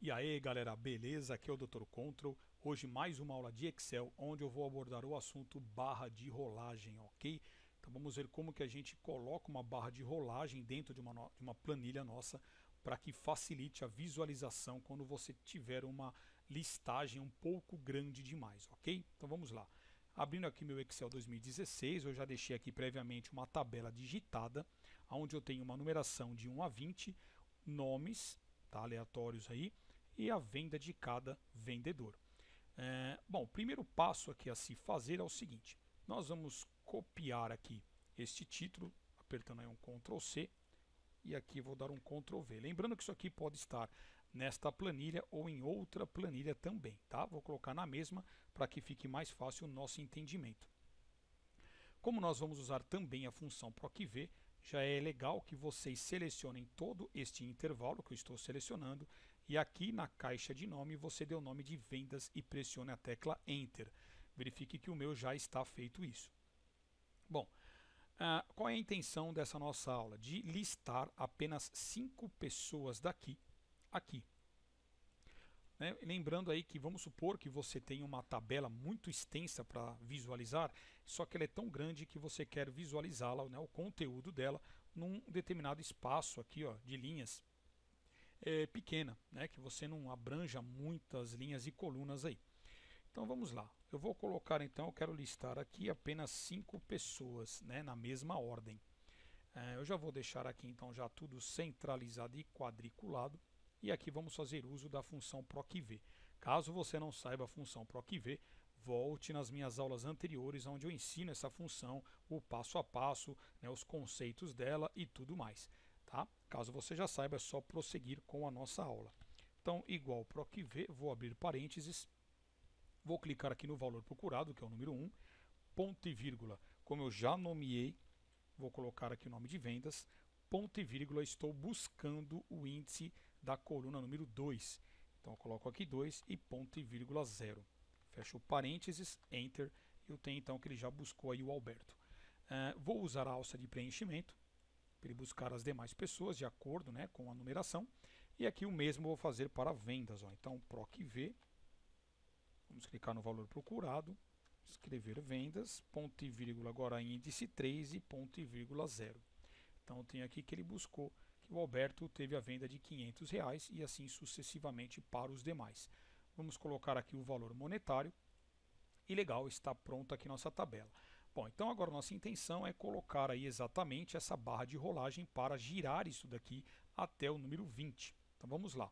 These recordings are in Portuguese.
E aí galera, beleza? Aqui é o Dr. Control. Hoje mais uma aula de Excel, onde eu vou abordar o assunto barra de rolagem, ok? Então vamos ver como que a gente coloca uma barra de rolagem dentro de uma planilha nossa para que facilite a visualização quando você tiver uma listagem um pouco grande demais, ok? Então vamos lá. Abrindo aqui meu Excel 2016, eu já deixei aqui previamente uma tabela digitada, onde eu tenho uma numeração de 1 a 20, nomes, tá, aleatórios aí, e a venda de cada vendedor. Bom, o primeiro passo aqui a se fazer é o seguinte: nós vamos copiar aqui este título, apertando aí um Ctrl C, e aqui vou dar um Ctrl V. Lembrando que isso aqui pode estar nesta planilha ou em outra planilha também, tá? Vou colocar na mesma para que fique mais fácil o nosso entendimento. Como nós vamos usar também a função PROC-V, já é legal que vocês selecionem todo este intervalo que eu estou selecionando e aqui na caixa de nome você dê o nome de vendas e pressione a tecla Enter. Verifique que o meu já está feito isso. Bom, qual é a intenção dessa nossa aula? De listar apenas 5 pessoas daqui, aqui. Lembrando aí que vamos supor que você tem uma tabela muito extensa para visualizar, só que ela é tão grande que você quer visualizá-la, o conteúdo dela, num determinado espaço aqui, de linhas pequena, que você não abranja muitas linhas e colunas aí. Então vamos lá. Eu vou colocar então, eu quero listar aqui apenas 5 pessoas, na mesma ordem. Eu já vou deixar aqui então já tudo centralizado e quadriculado. E aqui vamos fazer uso da função PROC-V. Caso você não saiba a função PROC-V, volte nas minhas aulas anteriores, onde eu ensino essa função, o passo a passo, os conceitos dela e tudo mais. Tá? Caso você já saiba, é só prosseguir com a nossa aula. Então, igual PROC-V, vou abrir parênteses, vou clicar aqui no valor procurado, que é o número 1, ponto e vírgula, como eu já nomeei, vou colocar aqui o nome de vendas, ponto e vírgula, estou buscando o índice da coluna número 2. Então eu coloco aqui 2 e ponto e vírgula 0. Fecho parênteses, Enter, e eu tenho então que ele já buscou aí o Alberto. Vou usar a alça de preenchimento, para ele buscar as demais pessoas de acordo com a numeração. E aqui o mesmo vou fazer para vendas. Então PROC-V, vamos clicar no valor procurado, escrever vendas, ponto e vírgula, agora índice 3 e ponto e vírgula 0. Então eu tenho aqui que ele buscou que o Alberto teve a venda de R$ 500 e assim sucessivamente para os demais. Vamos colocar aqui o valor monetário e legal, está pronta aqui nossa tabela. Bom, então agora nossa intenção é colocar aí exatamente essa barra de rolagem para girar isso daqui até o número 20. Então vamos lá.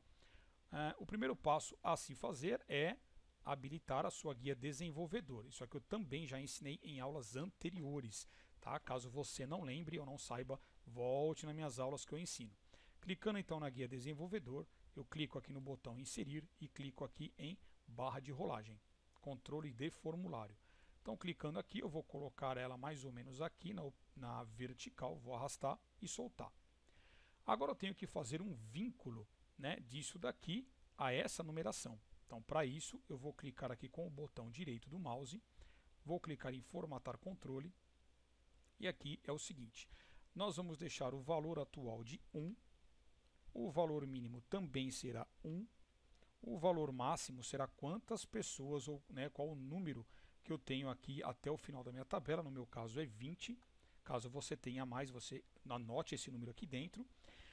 O primeiro passo a se fazer é habilitar a sua guia desenvolvedor. Isso aqui eu também já ensinei em aulas anteriores. Tá? Caso você não lembre ou não saiba, volte nas minhas aulas que eu ensino. Clicando então na guia desenvolvedor, eu clico aqui no botão inserir e clico aqui em barra de rolagem, controle de formulário. Então clicando aqui, eu vou colocar ela mais ou menos aqui na vertical, vou arrastar e soltar. Agora eu tenho que fazer um vínculo disso daqui a essa numeração. Então para isso eu vou clicar aqui com o botão direito do mouse, vou clicar em formatar controle. E aqui é o seguinte, nós vamos deixar o valor atual de 1, o valor mínimo também será 1, o valor máximo será quantas pessoas, ou qual o número que eu tenho aqui até o final da minha tabela, no meu caso é 20, caso você tenha mais, você anote esse número aqui dentro.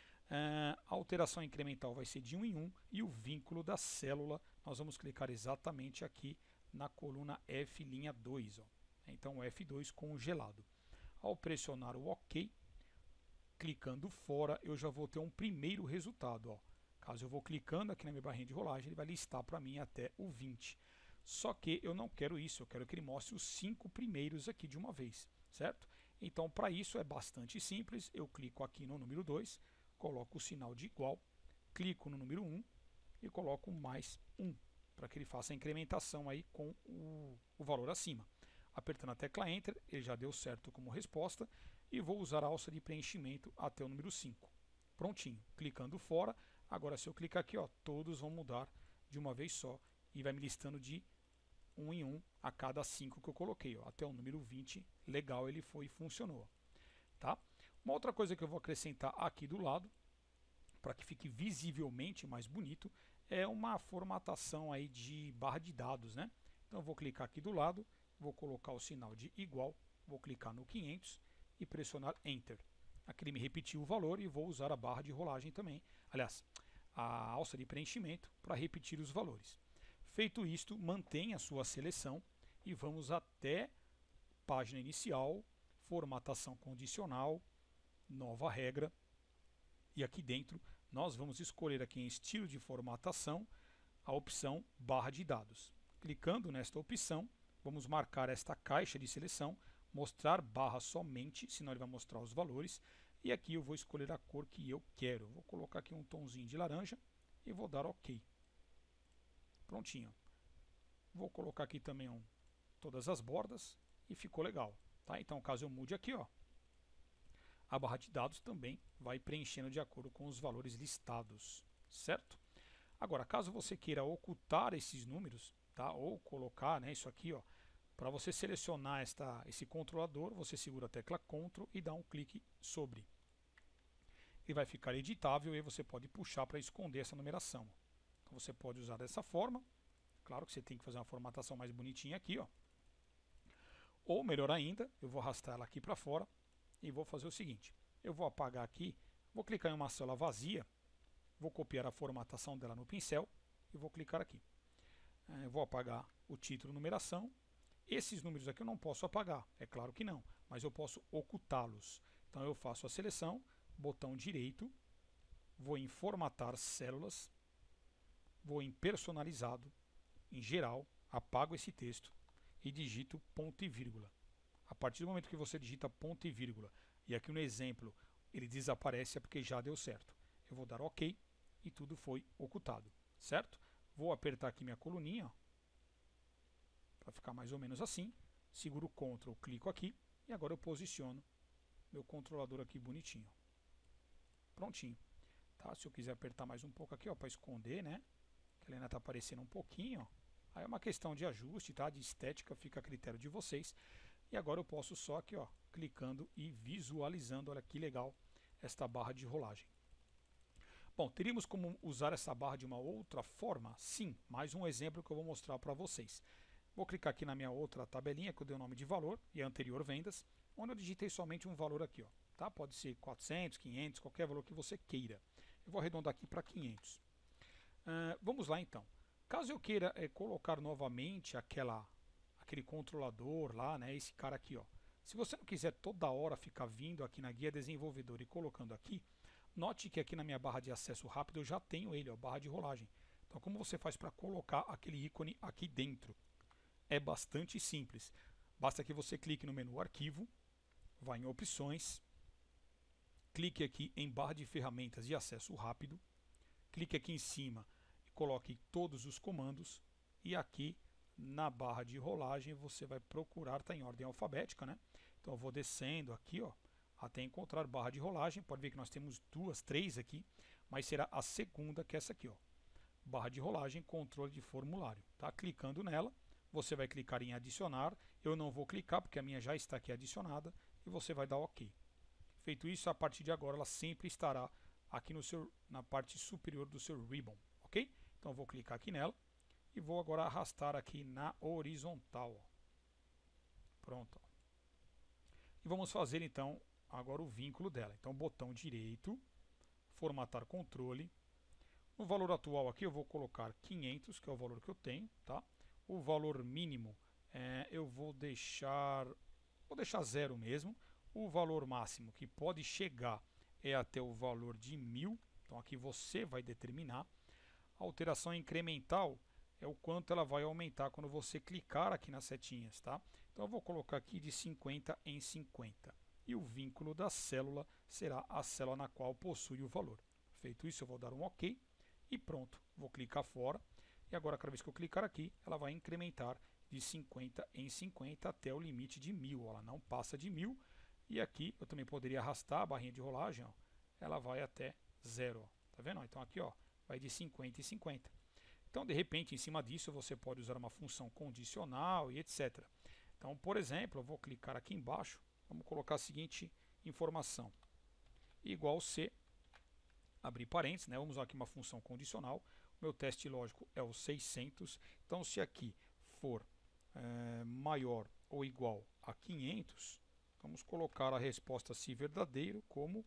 A alteração incremental vai ser de 1 em 1 e o vínculo da célula, nós vamos clicar exatamente aqui na coluna F', 2. Então F2 congelado. Ao pressionar o OK, clicando fora, eu já vou ter um primeiro resultado. Caso eu vou clicando aqui na minha barrinha de rolagem, ele vai listar para mim até o 20. Só que eu não quero isso, eu quero que ele mostre os 5 primeiros aqui de uma vez, certo? Então, para isso é bastante simples, eu clico aqui no número 2, coloco o sinal de igual, clico no número 1 e coloco mais 1, para que ele faça a incrementação aí com o valor acima. Apertando a tecla Enter, ele já deu certo como resposta e vou usar a alça de preenchimento até o número 5. Prontinho, clicando fora, agora se eu clicar aqui, todos vão mudar de uma vez só e vai me listando de 1 em 1 a cada 5 que eu coloquei, até o número 20, legal, ele foi e funcionou. Tá? Uma outra coisa que eu vou acrescentar aqui do lado, para que fique visivelmente mais bonito, é uma formatação aí de barra de dados, né? Então eu vou clicar aqui do lado, vou colocar o sinal de igual, vou clicar no 500 e pressionar Enter. Aqui ele me repetiu o valor e vou usar a barra de rolagem também, aliás, a alça de preenchimento para repetir os valores. Feito isto, mantenha a sua seleção e vamos até página inicial, formatação condicional, nova regra, e aqui dentro nós vamos escolher aqui em estilo de formatação a opção barra de dados. Clicando nesta opção, vamos marcar esta caixa de seleção, mostrar barra somente, senão ele vai mostrar os valores, e aqui eu vou escolher a cor que eu quero. Vou colocar aqui um tomzinho de laranja e vou dar OK. Prontinho. Vou colocar aqui também todas as bordas e ficou legal. Tá? Então, caso eu mude aqui, ó, a barra de dados também vai preenchendo de acordo com os valores listados, certo? Agora, caso você queira ocultar esses números, tá? Ou colocar, né, isso aqui, ó, para você selecionar esse controlador, você segura a tecla Ctrl e dá um clique sobre. Ele vai ficar editável e aí você pode puxar para esconder essa numeração. Então você pode usar dessa forma. Claro que você tem que fazer uma formatação mais bonitinha aqui, ó. Ou melhor ainda, eu vou arrastar ela aqui para fora e vou fazer o seguinte. Eu vou apagar aqui, vou clicar em uma célula vazia, vou copiar a formatação dela no pincel e vou clicar aqui. Eu vou apagar o título, numeração. Esses números aqui eu não posso apagar, é claro que não, mas eu posso ocultá-los. Então eu faço a seleção, botão direito, vou em formatar células, vou em personalizado, em geral, apago esse texto e digito ponto e vírgula. A partir do momento que você digita ponto e vírgula, e aqui no exemplo ele desaparece, é porque já deu certo. Eu vou dar OK e tudo foi ocultado, certo? Vou apertar aqui minha coluninha, para ficar mais ou menos assim. Seguro o Ctrl, clico aqui e agora eu posiciono meu controlador aqui bonitinho. Prontinho. Tá? Se eu quiser apertar mais um pouco aqui, para esconder, né? Que ele ainda está aparecendo um pouquinho, ó. Aí é uma questão de ajuste, tá? De estética, fica a critério de vocês. E agora eu posso só aqui, ó, clicando e visualizando, olha que legal, esta barra de rolagem. Bom, teríamos como usar essa barra de uma outra forma? Sim, mais um exemplo que eu vou mostrar para vocês. Vou clicar aqui na minha outra tabelinha que eu dei o nome de valor e anterior vendas, onde eu digitei somente um valor aqui, ó, tá? Pode ser 400, 500, qualquer valor que você queira. Eu vou arredondar aqui para 500. Vamos lá então. Caso eu queira colocar novamente aquele controlador lá, né, esse cara aqui, ó. Se você não quiser toda hora ficar vindo aqui na guia desenvolvedor e colocando aqui, note que aqui na minha barra de acesso rápido eu já tenho ele, ó, barra de rolagem. Então como você faz para colocar aquele ícone aqui dentro? É bastante simples. Basta que você clique no menu Arquivo, vá em Opções, clique aqui em Barra de Ferramentas de Acesso Rápido, clique aqui em cima e coloque todos os comandos e aqui na barra de rolagem você vai procurar, está em ordem alfabética, né? Então eu vou descendo aqui, ó, até encontrar barra de rolagem. Pode ver que nós temos duas, três aqui, mas será a segunda, que é essa aqui, ó. Barra de rolagem, controle de formulário. Tá? Clicando nela, você vai clicar em adicionar. Eu não vou clicar porque a minha já está aqui adicionada e você vai dar OK. Feito isso, a partir de agora ela sempre estará aqui na parte superior do seu ribbon, ok? Então eu vou clicar aqui nela e vou agora arrastar aqui na horizontal. Ó. Pronto. Ó. E vamos fazer então agora o vínculo dela. Então botão direito, formatar controle. No valor atual aqui eu vou colocar 500, que é o valor que eu tenho, tá? O valor mínimo eu vou deixar 0 mesmo. O valor máximo que pode chegar é até o valor de 1000. Então aqui você vai determinar. A alteração incremental é o quanto ela vai aumentar quando você clicar aqui nas setinhas, tá? Então eu vou colocar aqui de 50 em 50. E o vínculo da célula será a célula na qual possui o valor. Feito isso, eu vou dar um OK e pronto. Vou clicar fora. E agora, cada vez que eu clicar aqui, ela vai incrementar de 50 em 50 até o limite de 1000. Ela não passa de 1000. E aqui eu também poderia arrastar a barrinha de rolagem. Ó, ela vai até 0. Ó, tá vendo? Então aqui ó, vai de 50 em 50. Então, de repente, em cima disso, você pode usar uma função condicional e etc. Então, por exemplo, eu vou clicar aqui embaixo. Vamos colocar a seguinte informação. Igual C, abrir parênteses, né? Vamos usar aqui uma função condicional. Meu teste lógico é o 600. Então, se aqui for maior ou igual a 500, vamos colocar a resposta se verdadeiro como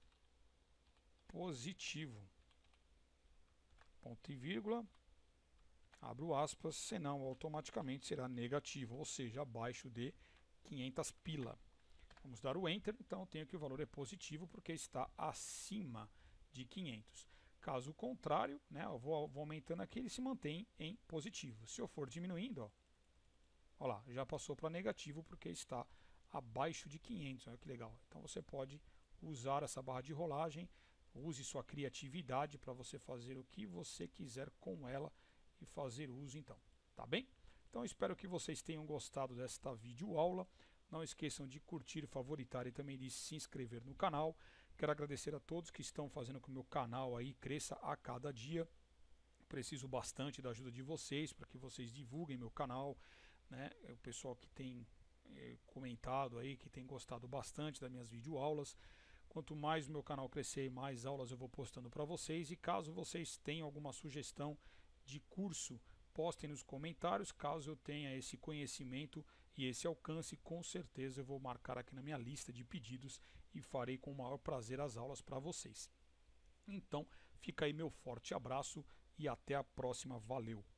positivo. Ponto e vírgula, abro aspas, senão automaticamente será negativo, ou seja, abaixo de 500 pila. Vamos dar o Enter, então eu tenho que o valor é positivo porque está acima de 500. Caso contrário, né, eu vou aumentando aqui, ele se mantém em positivo. Se eu for diminuindo, ó lá, já passou para negativo porque está abaixo de 500. Olha que legal. Então você pode usar essa barra de rolagem, use sua criatividade para você fazer o que você quiser com ela e fazer uso então, tá bem? Então espero que vocês tenham gostado desta videoaula. Não esqueçam de curtir, favoritar e também de se inscrever no canal. Quero agradecer a todos que estão fazendo com que o meu canal aí cresça a cada dia. Preciso bastante da ajuda de vocês para que vocês divulguem meu canal, né? O pessoal que tem comentado aí, que tem gostado bastante das minhas videoaulas. Quanto mais o meu canal crescer, mais aulas eu vou postando para vocês. E caso vocês tenham alguma sugestão de curso, postem nos comentários. Caso eu tenha esse conhecimento e esse alcance, com certeza eu vou marcar aqui na minha lista de pedidos e farei com o maior prazer as aulas para vocês. Então, fica aí meu forte abraço e até a próxima. Valeu!